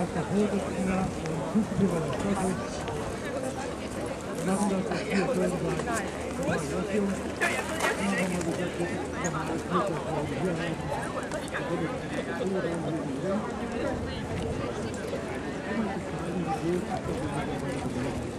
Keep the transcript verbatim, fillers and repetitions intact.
erster Vorsitzender und Zugführer des Schlosses machen das jetzt hier schön bei Überraschung. Und dann haben wir gesagt, jetzt machen wir das Glück, dass wir hier haben. Da würde ich alle dann hier drin. Und das ist eine Idee, dass wir das